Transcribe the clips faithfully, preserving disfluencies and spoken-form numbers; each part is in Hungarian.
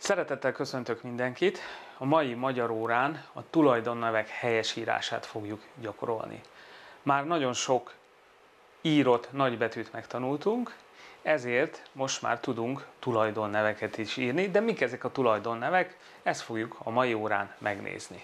Szeretettel köszöntök mindenkit! A mai magyar órán a tulajdonnevek helyesírását fogjuk gyakorolni. Már nagyon sok írott nagybetűt megtanultunk, ezért most már tudunk tulajdonneveket is írni, de mik ezek a tulajdonnevek? Ezt fogjuk a mai órán megnézni.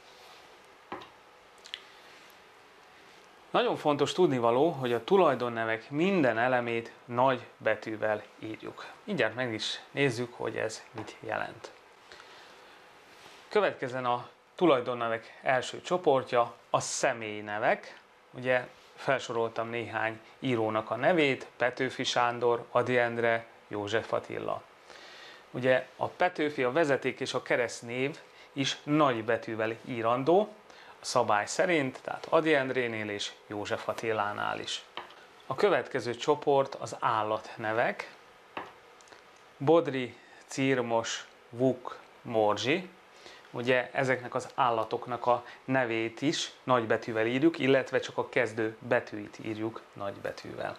Nagyon fontos tudnivaló, hogy a tulajdonnevek minden elemét nagy betűvel írjuk. Mindjárt meg is nézzük, hogy ez mit jelent. Következzen a tulajdonnevek első csoportja, a személynevek. Ugye felsoroltam néhány írónak a nevét, Petőfi Sándor, Ady Endre, József Attila. Ugye a Petőfi, a vezeték és a keresztnév is nagy betűvel írandó, a szabály szerint, tehát Ady Endrénél és József Attilánál is. A következő csoport az állatnevek. Bodri, Cirmos, Vuk, Morzsi. Ugye ezeknek az állatoknak a nevét is nagybetűvel írjuk, illetve csak a kezdő betűit írjuk nagybetűvel.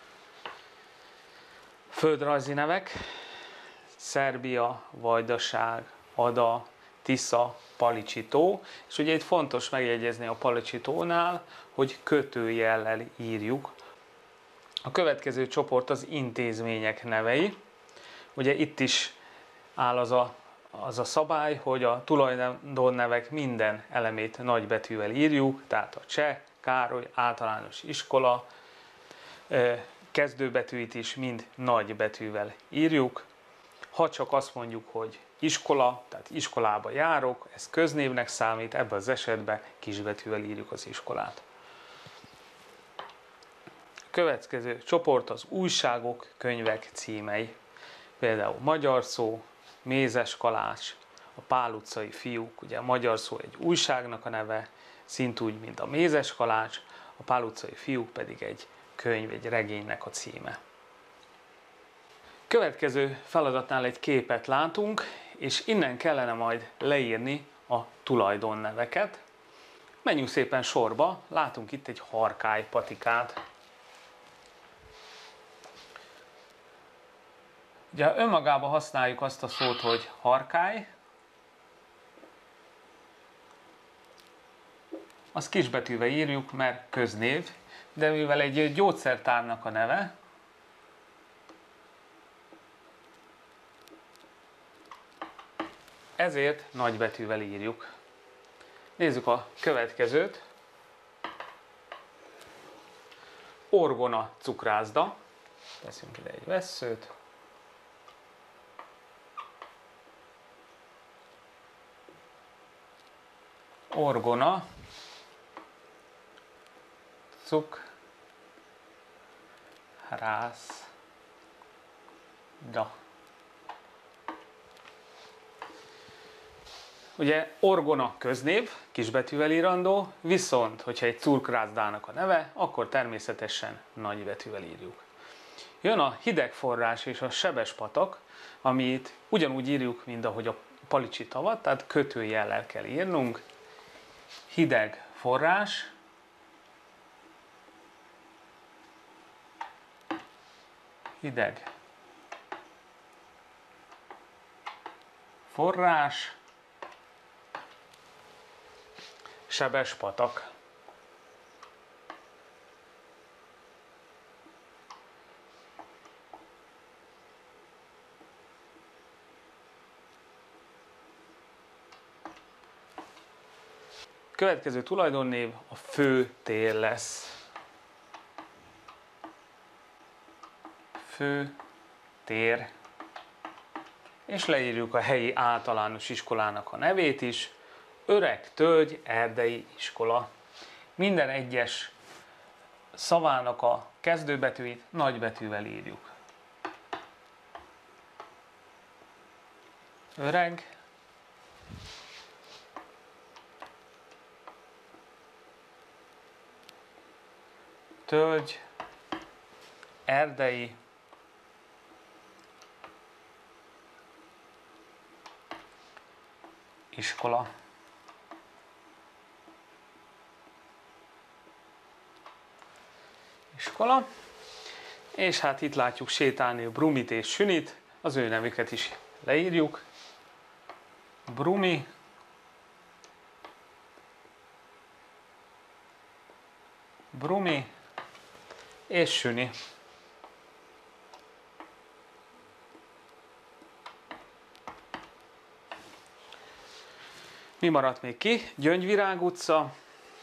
Földrajzi nevek. Szerbia, Vajdaság, Ada, Tisza, Palicsi-tó, és ugye itt fontos megjegyezni a Palicsi-tónál, hogy kötőjellel írjuk. A következő csoport az intézmények nevei. Ugye itt is áll az a, az a szabály, hogy a tulajdonnevek minden elemét nagybetűvel írjuk, tehát a Cseh, Károly általános iskola kezdőbetűit is mind nagybetűvel írjuk. Ha csak azt mondjuk, hogy iskola, tehát iskolába járok, ez köznévnek számít, ebben az esetben kisbetűvel írjuk az iskolát. A következő csoport az újságok, könyvek címei. Például Magyar Szó, Mézes Kalács, a Pál utcai fiúk, ugye a Magyar Szó egy újságnak a neve, szintúgy, mint a Mézes Kalács, a Pál utcai fiúk pedig egy könyv, egy regénynek a címe. Következő feladatnál egy képet látunk, és innen kellene majd leírni a tulajdonneveket. Menjünk szépen sorba, látunk itt egy harkálypatikát. Ugye önmagában használjuk azt a szót, hogy harkály. Azt kisbetűvel írjuk, mert köznév, de mivel egy gyógyszertárnak a neve, ezért nagybetűvel írjuk. Nézzük a következőt. Orgona cukrászda. Teszünk ide egy vesszőt. Orgona cukrászda. Ugye orgona köznév, kisbetűvel írandó, viszont, hogyha egy cukrászdának a neve, akkor természetesen nagybetűvel írjuk. Jön a hideg forrás és a sebes patak, amit ugyanúgy írjuk, mint ahogy a Palicsi tavat, tehát kötőjellel kell írnunk. Hideg forrás, hideg forrás, sebes patak. Következő tulajdonnév a főtér lesz. Főtér. És leírjuk a helyi általános iskolának a nevét is. Öreg Tölgy erdei iskola. Minden egyes szavának a kezdőbetűit nagybetűvel írjuk. Öreg, Tölgy, erdei, iskola. Iskola. És hát itt látjuk sétálni Brumit és Sünit, az ő nevüket is leírjuk. Brumi, Brumi és Süni. Mi maradt még ki? Gyöngyvirág utca,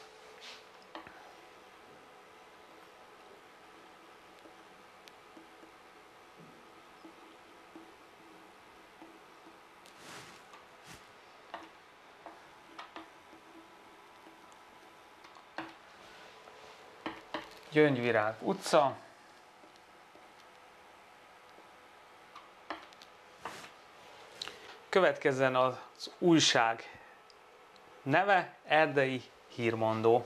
Gyöngyvirág utca, következzen az újság neve, Erdei Hírmondó.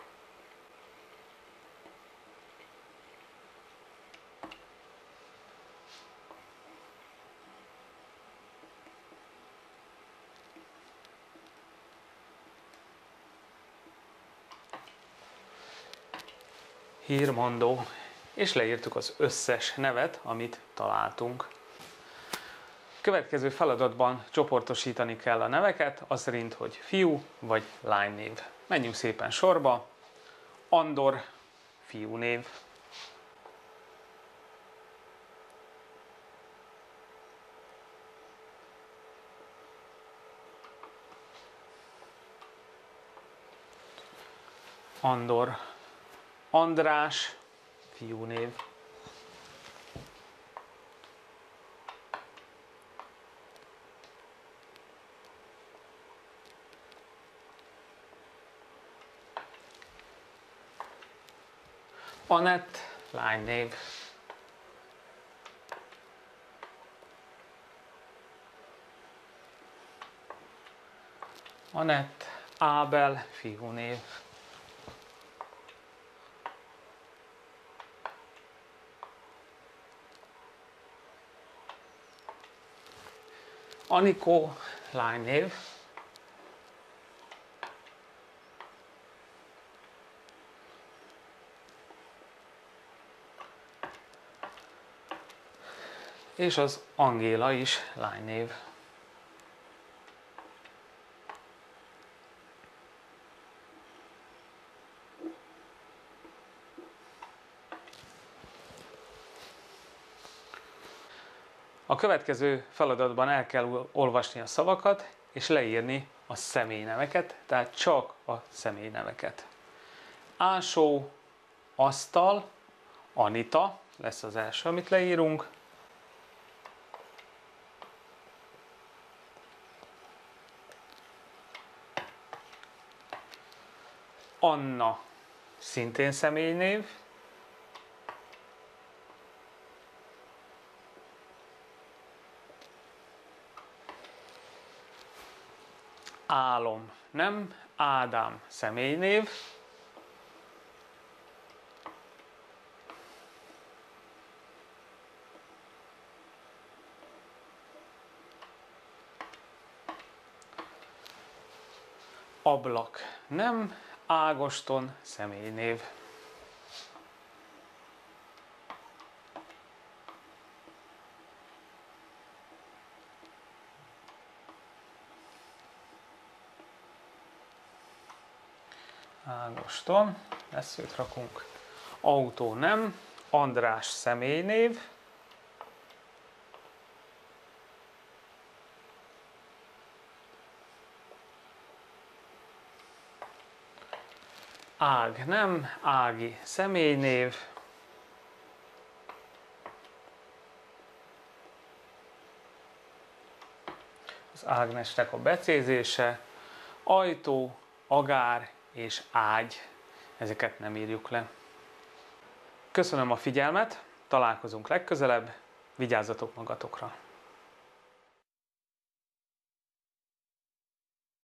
Hírmondó, és leírtuk az összes nevet, amit találtunk. Következő feladatban csoportosítani kell a neveket, az szerint, hogy fiú vagy lánynév. Menjünk szépen sorba. Andor, fiúnév. Andor. András, fiúnév. Anett, lánynév. Anett, Ábel, fiúnév. Anikó, lánynév. És az Angéla is lánynév. A következő feladatban el kell olvasni a szavakat, és leírni a személyneveket, tehát csak a személyneveket. Ásó, asztal, Anita lesz az első, amit leírunk. Anna, szintén személynév. Álom, nem. Ádám, személynév. Ablak, nem. Ágoston, személynév. Ágoston, eszőt rakunk. Autó, nem. András, személynév. Ág, nem. Ági, személynév. Az Ágnesnek a becézése. Ajtó, agár és ágy. Ezeket nem írjuk le. Köszönöm a figyelmet, találkozunk legközelebb, vigyázzatok magatokra!